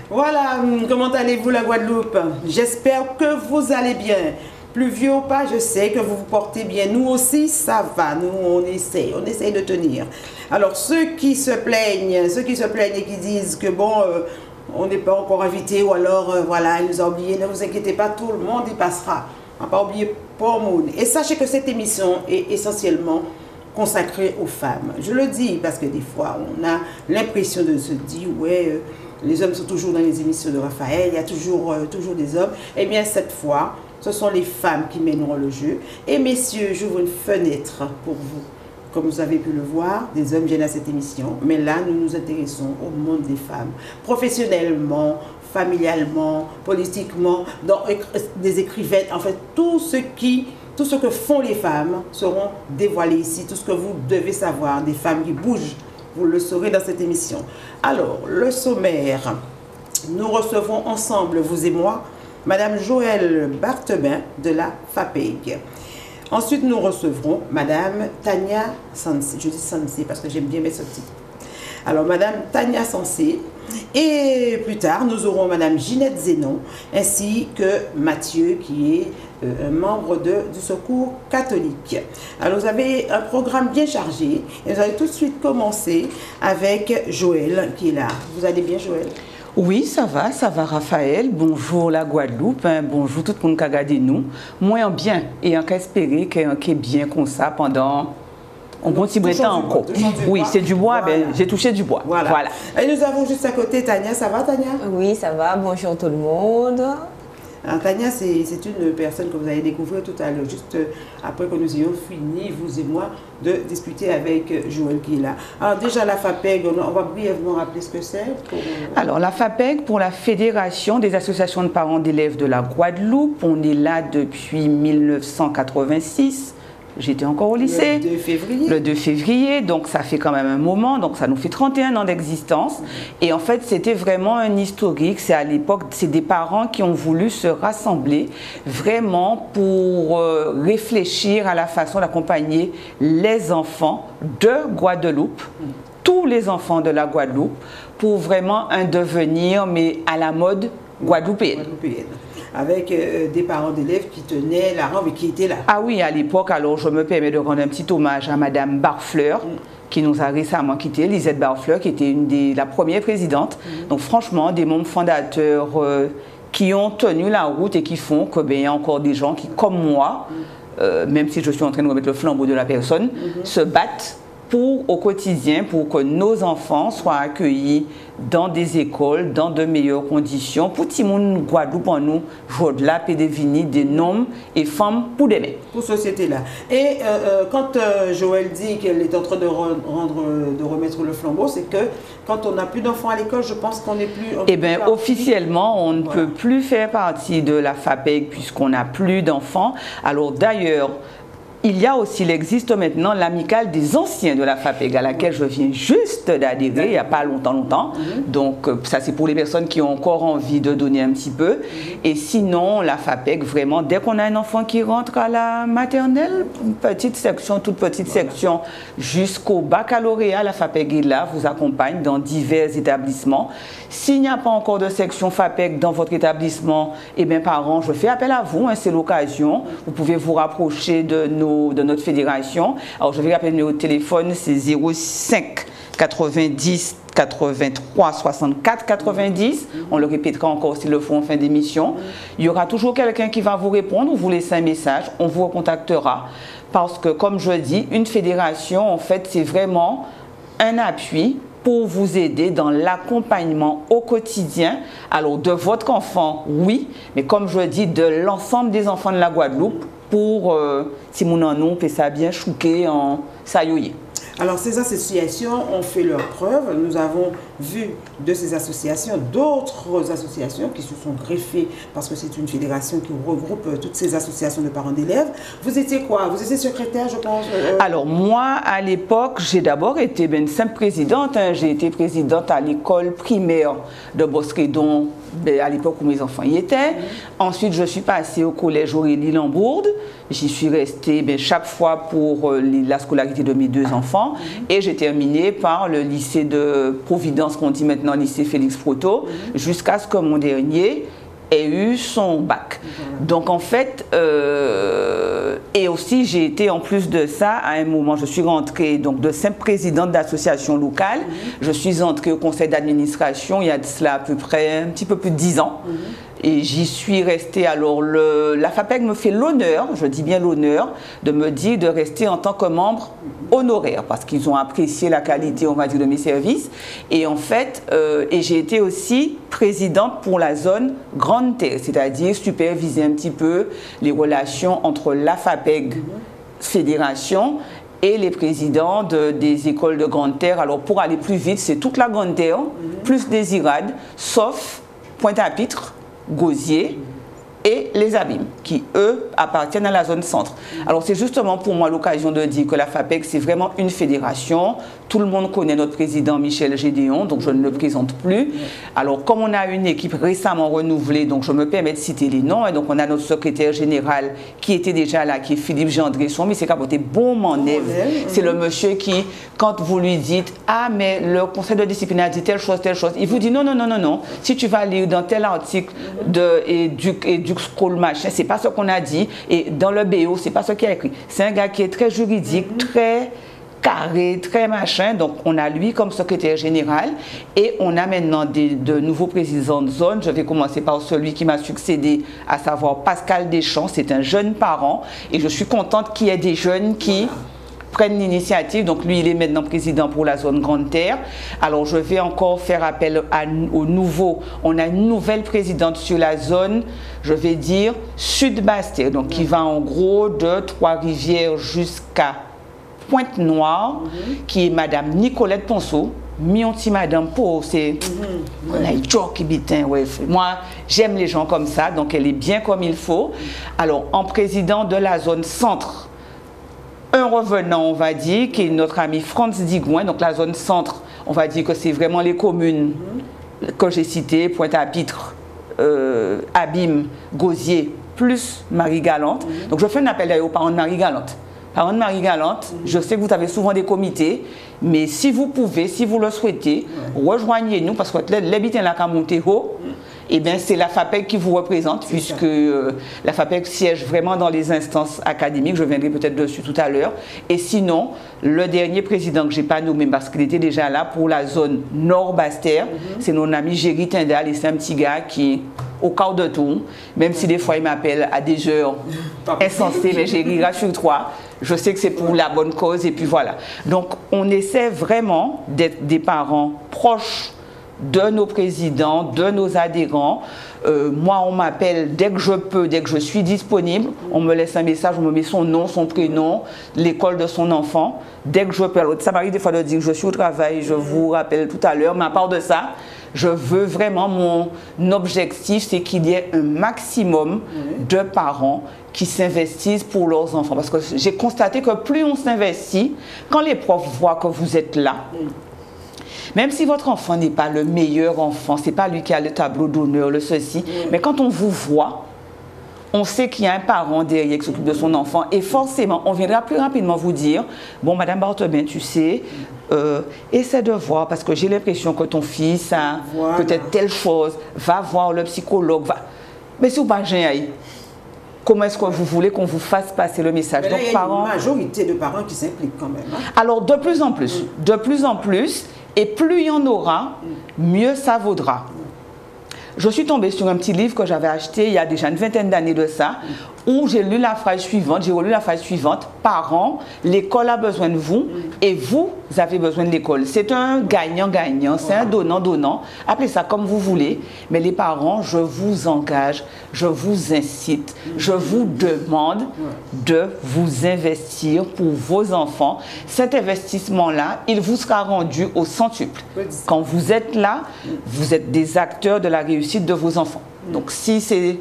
Voilà, comment allez-vous la Guadeloupe? J'espère que vous allez bien. Pluvieux ou pas, je sais que vous vous portez bien. Nous aussi, ça va. Nous, on essaye de tenir. Alors, ceux qui se plaignent et qui disent que bon, on n'est pas encore invité ou alors, voilà, ils nous ont oubliés, ne vous inquiétez pas, tout le monde y passera. On n'a pas oublié pour monde. Et sachez que cette émission est essentiellement consacrée aux femmes. Je le dis parce que des fois, on a l'impression de se dire, ouais, les hommes sont toujours dans les émissions de Raphaël, il y a toujours des hommes. Eh bien, cette fois, ce sont les femmes qui mèneront le jeu. Et messieurs, j'ouvre une fenêtre pour vous. Comme vous avez pu le voir, des hommes viennent à cette émission. Mais là, nous nous intéressons au monde des femmes. Professionnellement, familialement, politiquement, dans des écrivaines. En fait, tout ce que font les femmes seront dévoilés ici. Tout ce que vous devez savoir des femmes qui bougent, vous le saurez dans cette émission. Alors, le sommaire. Nous recevons ensemble, vous et moi, Madame Joëlle Bartebin de la FAPEG. Ensuite, nous recevrons Madame Tania Sansé. Je dis Sansé parce que j'aime bien mettre ce titre. Alors, Madame Tania Sansé. Et plus tard, nous aurons Madame Ginette Zénon ainsi que Mathieu qui est un membre du Secours catholique. Alors, vous avez un programme bien chargé et nous allons tout de suite commencer avec Joëlle qui est là. Vous allez bien, Joëlle? Oui, ça va Raphaël. Bonjour la Guadeloupe, hein. Bonjour tout le monde qui a regardé nous. Moi, en bien et en espérer qu'il est bien comme ça pendant un bon petit temps encore. Oui, c'est du bois, voilà. Ben, j'ai touché du bois. Voilà. Et nous avons juste à côté Tania. Ça va, Tania? Oui, ça va. Bonjour tout le monde. Alors, Tania, c'est une personne que vous allez découvrir tout à l'heure, juste après que nous ayons fini, vous et moi, de discuter avec Joëlle qui est là. Alors déjà, la FAPEG, on va brièvement rappeler ce que c'est. Alors, la FAPEG, pour la Fédération des associations de parents d'élèves de la Guadeloupe, on est là depuis 1986. J'étais encore au lycée. Le 2 février. Le 2 février, donc ça fait quand même un moment, donc ça nous fait 31 ans d'existence. Et en fait, c'était vraiment un historique. C'est à l'époque, c'est des parents qui ont voulu se rassembler vraiment pour réfléchir à la façon d'accompagner les enfants de Guadeloupe, tous les enfants de la Guadeloupe, pour vraiment un devenir, mais à la mode guadeloupéenne. Avec des parents d'élèves qui tenaient la rampe et qui étaient là. Ah oui, à l'époque, alors je me permets de rendre un petit hommage à Madame Barfleur, qui nous a récemment quitté, Lisette Barfleur, qui était la première présidente. Donc franchement, des membres fondateurs qui ont tenu la route et qui font que il y a encore des gens qui, comme moi, même si je suis en train de remettre le flambeau de la personne, se battent au quotidien pour que nos enfants soient accueillis dans des écoles, dans de meilleures conditions, pour tout le monde Guadeloupe en nous, Jodla, Pédévini, des hommes et femmes pour demain. Pour société là. Et quand Joëlle dit qu'elle est en train de remettre le flambeau, c'est que quand on n'a plus d'enfants à l'école, je pense qu'on n'est plus... Eh bien, officiellement, on ne peut plus faire partie de la FAPEG puisqu'on n'a plus d'enfants. Alors d'ailleurs, il y a aussi, il existe maintenant l'amicale des anciens de la FAPEG à laquelle je viens juste d'adhérer il n'y a pas longtemps. Donc ça c'est pour les personnes qui ont encore envie de donner un petit peu. Et sinon la FAPEG vraiment, dès qu'on a un enfant qui rentre à la maternelle, une petite section, toute petite section jusqu'au baccalauréat, la FAPEG est là, vous accompagne dans divers établissements. S'il n'y a pas encore de section FAPEG dans votre établissement, eh bien parents, je fais appel à vous, hein, c'est l'occasion. Vous pouvez vous rapprocher de notre fédération. Alors je vais rappeler le numéro de téléphone, c'est 05 90 83 64 90. On le répétera encore s'il le faut en fin d'émission. Il y aura toujours quelqu'un qui va vous répondre, vous laissez un message, on vous recontactera. Parce que comme je dis, une fédération, en fait, c'est vraiment un appui pour vous aider dans l'accompagnement au quotidien, alors de votre enfant, oui, mais comme je dis, de l'ensemble des enfants de la Guadeloupe, pour, si mon nom peut ça bien chouquer en saillouiller. Alors ces associations ont fait leur preuve. Nous avons vu de ces associations d'autres associations qui se sont greffées parce que c'est une fédération qui regroupe toutes ces associations de parents d'élèves. Vous étiez quoi? Vous étiez secrétaire, je pense Alors moi, à l'époque, j'ai d'abord été une simple présidente. Hein. J'ai été présidente à l'école primaire de Bosquedon, à l'époque où mes enfants y étaient. Ensuite, je suis passée au collège Aurélie Lambourde. J'y suis restée chaque fois pour la scolarité de mes deux enfants. Et j'ai terminé par le lycée de Providence dans ce qu'on dit maintenant lycée Félix Proto, jusqu'à ce que mon dernier ait eu son bac. Donc en fait, et aussi j'ai été en plus de ça, à un moment, je suis rentrée donc de simple présidente d'association locale, je suis entrée au conseil d'administration il y a de cela à peu près un petit peu plus de 10 ans. Et j'y suis restée. Alors, la FAPEG me fait l'honneur, je dis bien l'honneur, de me dire de rester en tant que membre honoraire, parce qu'ils ont apprécié la qualité, on va dire, de mes services. Et en fait, et j'ai été aussi présidente pour la zone Grande Terre, c'est-à-dire superviser un petit peu les relations entre la FAPEG Fédération et les présidents des écoles de Grande Terre. Alors, pour aller plus vite, c'est toute la Grande Terre, plus des IRAD, sauf Pointe-à-Pitre, Gosier et les Abîmes, qui eux appartiennent à la zone centre. Alors c'est justement pour moi l'occasion de dire que la FAPEG c'est vraiment une fédération. Tout le monde connaît notre président Michel Gédéon, donc je ne le présente plus. Alors comme on a une équipe récemment renouvelée, donc je me permets de citer les noms, et donc on a notre secrétaire général qui était déjà là, qui est Philippe Gendresson, mais c'est capoté bon manève. C'est le monsieur qui, quand vous lui dites « Ah mais le conseil de discipline a dit telle chose, il vous dit « Non, non, non, non, non, si tu vas lire dans tel article du scroll machin, c'est pas ce qu'on a dit, et dans le BO, c'est pas ce qu'il a écrit. » C'est un gars qui est très juridique, très carré, très machin. Donc on a lui comme secrétaire général et on a maintenant de nouveaux présidents de zone. Je vais commencer par celui qui m'a succédé, à savoir Pascal Deschamps. C'est un jeune parent et je suis contente qu'il y ait des jeunes qui prennent l'initiative. Donc lui, il est maintenant président pour la zone Grande Terre. Alors je vais encore faire appel au nouveau. On a une nouvelle présidente sur la zone, je vais dire Sud-Basse-Terre, donc qui va en gros de Trois-Rivières jusqu'à Pointe-Noire, qui est Madame Nicolette Ponceau. Mionti Madame Po, c'est qui bitin, ouais. Moi, j'aime les gens comme ça, donc elle est bien comme il faut. Alors, en président de la zone centre, un revenant, on va dire, qui est notre ami Franz Digouin. Donc la zone centre, on va dire que c'est vraiment les communes que j'ai citées, Pointe-à-Pitre, Abîme, Gosier, plus Marie-Galante. Donc je fais un appel aux parents de Marie-Galante. Parents de Marie-Galante, je sais que vous avez souvent des comités, mais si vous pouvez, si vous le souhaitez, rejoignez-nous, parce que les bitins là qui monté haut, et bien c'est la FAPEG qui vous représente, puisque la FAPEG siège vraiment dans les instances académiques. Je viendrai peut-être dessus tout à l'heure. Et sinon, le dernier président que je n'ai pas nommé, parce qu'il était déjà là pour la zone Nord-Basse-Terre, c'est mon ami Géry Tindal, et c'est un petit gars qui, au quart de tour, même si des fois il m'appelle à des heures insensées, mais Géry, rassure-toi, je sais que c'est pour la bonne cause, et puis voilà. Donc on essaie vraiment d'être des parents proches de nos présidents, de nos adhérents. Moi, on m'appelle dès que je peux, dès que je suis disponible. On me laisse un message, on me met son nom, son prénom, l'école de son enfant. Dès que je peux. Alors, ça m'arrive des fois de dire que je suis au travail, je vous rappelle tout à l'heure. Mais à part de ça, je veux vraiment, mon objectif, c'est qu'il y ait un maximum de parents qui s'investissent pour leurs enfants. Parce que j'ai constaté que plus on s'investit, quand les profs voient que vous êtes là, même si votre enfant n'est pas le meilleur enfant, c'est pas lui qui a le tableau d'honneur, le ceci, mais quand on vous voit, on sait qu'il y a un parent derrière qui s'occupe de son enfant et forcément, on viendra plus rapidement vous dire, bon, Madame Barthelin, tu sais, essaie de voir, parce que j'ai l'impression que ton fils a peut-être telle chose, va voir le psychologue, mais si vous pas gêné, comment est-ce que vous voulez qu'on vous fasse passer le message? Mais là, il y a une majorité de parents qui s'impliquent quand même. Hein? Alors, de plus en plus, et plus il y en aura, mieux ça vaudra. Je suis tombée sur un petit livre que j'avais acheté il y a déjà une vingtaine d'années de ça, où j'ai lu la phrase suivante, parents, l'école a besoin de vous et vous avez besoin de l'école. C'est un gagnant-gagnant, c'est un donnant-donnant, appelez ça comme vous voulez, mais les parents, je vous engage, je vous incite, je vous demande de vous investir pour vos enfants. Cet investissement-là, il vous sera rendu au centuple. Quand vous êtes là, vous êtes des acteurs de la réussite de vos enfants. Donc si c'est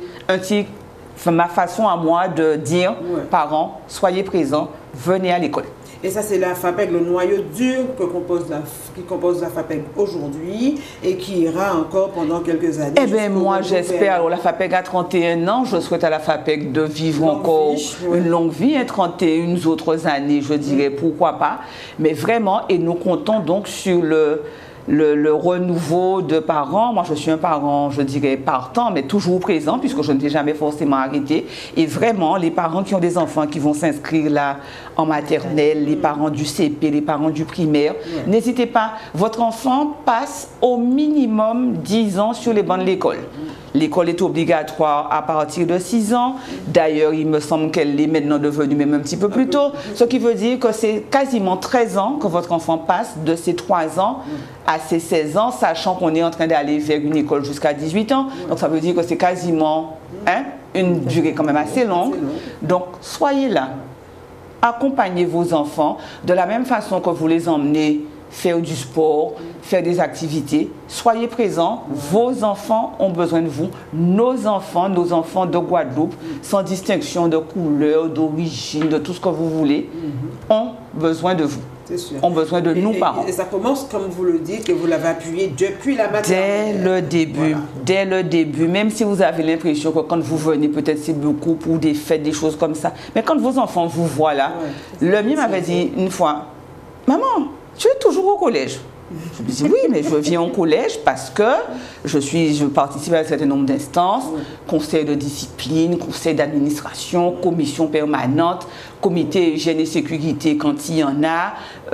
ma façon à moi de dire, parents, soyez présents, venez à l'école. Et ça, c'est la FAPEG, le noyau dur qui compose la FAPEG aujourd'hui et qui ira encore pendant quelques années. Eh bien, moi, j'espère. Alors, la FAPEG a 31 ans. Je souhaite à la FAPEG de vivre encore une longue vie, et 31 autres années, je dirais, pourquoi pas. Mais vraiment, et nous comptons donc sur le renouveau de parents. Moi, je suis un parent, je dirais, partant, mais toujours présent, puisque je ne t'ai jamais forcément arrêté. Et vraiment, les parents qui ont des enfants qui vont s'inscrire là en maternelle, les parents du CP, les parents du primaire, n'hésitez pas. Votre enfant passe au minimum 10 ans sur les bancs de l'école. L'école est obligatoire à partir de 6 ans. D'ailleurs, il me semble qu'elle est maintenant devenue même un petit peu plus tôt. Ce qui veut dire que c'est quasiment 13 ans que votre enfant passe de ses 3 ans à ses 16 ans, sachant qu'on est en train d'aller vers une école jusqu'à 18 ans. Donc, ça veut dire que c'est quasiment une durée quand même assez longue. Donc, soyez là. Accompagnez vos enfants de la même façon que vous les emmenez faire du sport, faire des activités. Soyez présents, vos enfants ont besoin de vous. Nos enfants de Guadeloupe, sans distinction de couleur, d'origine, de tout ce que vous voulez, ont besoin de vous. Sûr. Ont besoin de nous, parents. Et ça commence, comme vous le dites, que vous l'avez appuyé depuis la maternelle. Dès le début, dès le début, même si vous avez l'impression que quand vous venez, peut-être c'est beaucoup pour des fêtes, des choses comme ça, mais quand vos enfants vous voient là, le mien m'avait dit une fois, « Maman, tu es toujours au collège ?» Je me dis oui, mais je viens au collège parce que je participe à un certain nombre d'instances, conseil de discipline, conseil d'administration, commission permanente, comité hygiène et sécurité quand il y en a,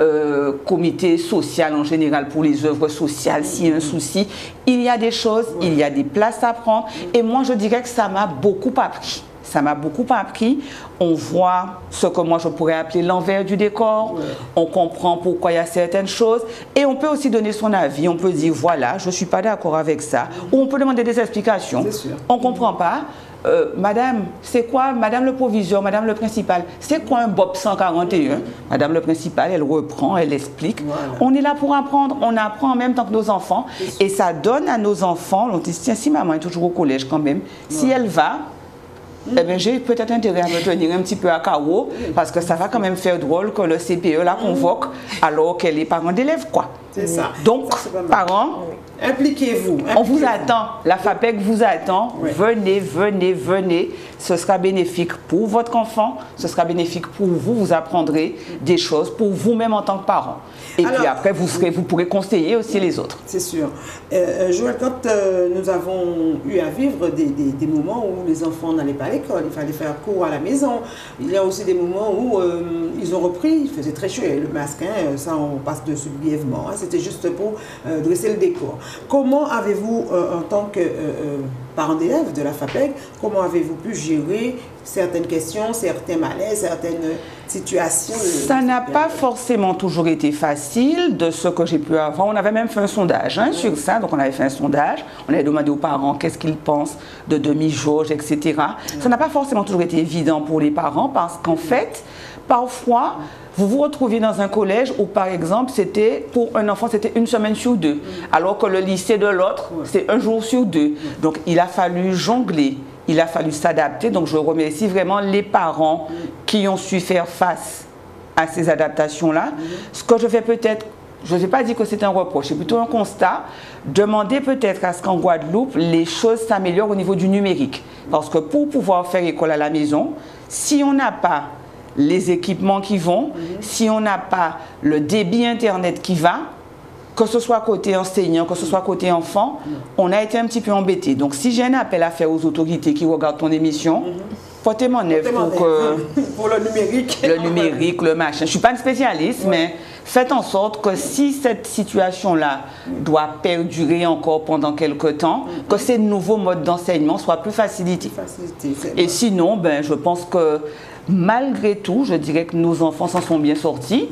comité social en général pour les œuvres sociales s'il y a un souci. Il y a des choses, il y a des places à prendre et moi je dirais que ça m'a beaucoup appris. Ça m'a beaucoup appris. On voit ce que moi je pourrais appeler l'envers du décor. On comprend pourquoi il y a certaines choses. Et on peut aussi donner son avis. On peut dire, voilà, je ne suis pas d'accord avec ça. Ou on peut demander des explications. On ne comprend pas. Madame, c'est quoi, Madame le proviseur, Madame le principal, c'est quoi un BOP 141? Madame le principal, elle reprend, elle explique. On est là pour apprendre. On apprend en même temps que nos enfants. Et ça donne à nos enfants, on dit, tiens, si maman est toujours au collège quand même, si elle va, eh bien, j'ai peut-être intérêt à me tenir un petit peu à carreau parce que ça va quand même faire drôle que le CPE la convoque alors qu'elle est parent d'élèves, quoi. C'est ça. Donc, parents, impliquez-vous. On vous attend. La FAPEG vous attend. Venez, venez, venez. Ce sera bénéfique pour votre enfant. Ce sera bénéfique pour vous. Vous apprendrez des choses pour vous-même en tant que parent. Et alors, puis après, vous pourrez conseiller aussi les autres. C'est sûr. Joël, quand nous avons eu à vivre des moments où les enfants n'allaient pas à l'école, il fallait faire cours à la maison. Il y a aussi des moments où ils ont repris, il faisait très chaud, le masque, ça on passe dessus brièvement. C'était juste pour dresser le décor. Comment avez-vous, en tant que parent d'élève de la FAPEG, comment avez-vous pu gérer certaines questions, certains malaises, certaines situations? Ça n'a pas forcément toujours été facile de ce que j'ai pu avoir. On avait même fait un sondage sur ça. Donc on avait fait un sondage. On avait demandé aux parents qu'est-ce qu'ils pensent de demi-jauge, etc. Ça n'a pas forcément toujours été évident pour les parents parce qu'en fait, parfois, vous vous retrouviez dans un collège où, par exemple, c'était pour un enfant, c'était une semaine sur 2, alors que le lycée de l'autre, c'est un jour sur 2. Donc, il a fallu jongler, il a fallu s'adapter. Donc, je remercie vraiment les parents qui ont su faire face à ces adaptations-là. Ce que je fais peut-être, je ne vais pas dire que c'est un reproche, c'est plutôt un constat. Demander peut-être à ce qu'en Guadeloupe, les choses s'améliorent au niveau du numérique. Parce que pour pouvoir faire école à la maison, si on n'a pas les équipements qui vont, si on n'a pas le débit Internet qui va, que ce soit côté enseignant, que ce soit côté enfant, on a été un petit peu embêtés. Donc, si j'ai un appel à faire aux autorités qui regardent ton émission, portez-moi neuf pour le numérique. Le numérique, le machin. Je ne suis pas une spécialiste, mais faites en sorte que si cette situation-là doit perdurer encore pendant quelques temps, que ces nouveaux modes d'enseignement soient plus facilités. Et sinon, ben, je pense que malgré tout, je dirais que nos enfants s'en sont bien sortis.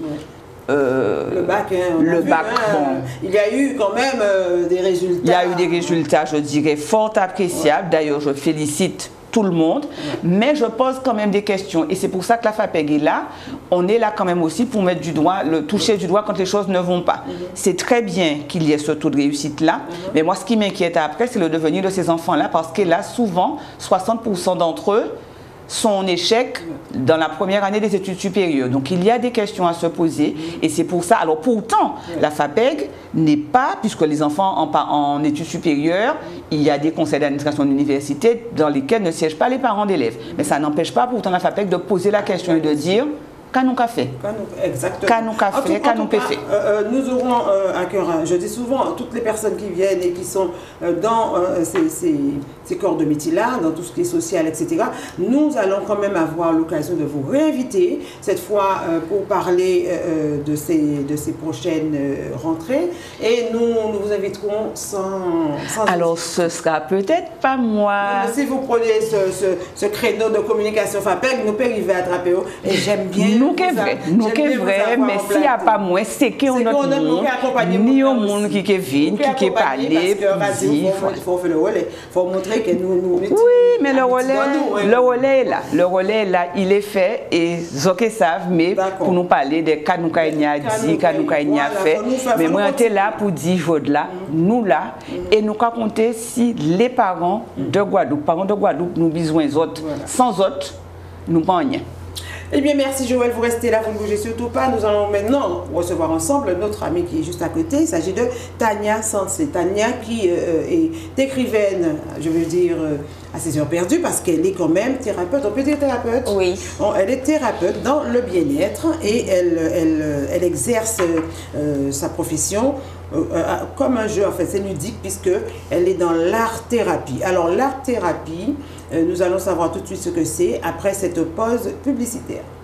Le bac, bon. Il y a eu quand même des résultats. Il y a eu des résultats, je dirais, fort appréciables. D'ailleurs, je félicite tout le monde, mais je pose quand même des questions. Et c'est pour ça que la FAPEG est là. On est là quand même aussi pour mettre du doigt, toucher du doigt quand les choses ne vont pas. C'est très bien qu'il y ait ce taux de réussite-là, mais moi, ce qui m'inquiète après, c'est le devenir de ces enfants-là, parce que là, souvent, 60% d'entre eux sont en échec dans la première année des études supérieures. Donc, il y a des questions à se poser et c'est pour ça. Alors, pourtant, la FAPEG n'est pas, puisque les enfants en études supérieures, il y a des conseils d'administration d'université dans lesquels ne siègent pas les parents d'élèves. Mais ça n'empêche pas pourtant la FAPEG de poser la question et de dire Canou Café. Exactement. Canou Café, Canou Péfé. Nous aurons à cœur, je dis souvent, toutes les personnes qui viennent et qui sont dans ces corps de métier-là, dans tout ce qui est social, etc., nous allons quand même avoir l'occasion de vous réinviter, cette fois pour parler de ces prochaines rentrées. Et nous vous inviterons sans alors, ce sera peut-être pas moi. Si vous prenez ce créneau de communication FAPEG, nous pouvons arriver à attraper. Et j'aime bien. Nous qui est vrai, mais s'il n'y a pas moins, c'est qu'on a ni au monde qui vient, qui est parlé, il faut faire le relais. Il faut montrer que nous. Oui, mais le relais est là. Le relais est là, il est fait et Zoké savent, mais pour nous parler de Kanoukaïnia dit, Kanoukaïnia fait. Mais moi, j'étais là pour dire, là, nous là, et nous avons compté si les parents de Guadeloupe, nous besoin d'autres. Sans autres, nous pas rien. Eh bien, merci Joël, vous restez là, vous ne bougez surtout pas. Nous allons maintenant recevoir ensemble notre amie qui est juste à côté. Il s'agit de Tania Sensé. Tania qui est écrivaine, je veux dire, à ses heures perdues parce qu'elle est quand même thérapeute. On peut dire thérapeute? Oui. Elle est thérapeute dans le bien-être et elle exerce sa profession comme un jeu, en fait, c'est ludique puisqu'elle est dans l'art-thérapie. Alors, l'art-thérapie, nous allons savoir tout de suite ce que c'est après cette pause publicitaire.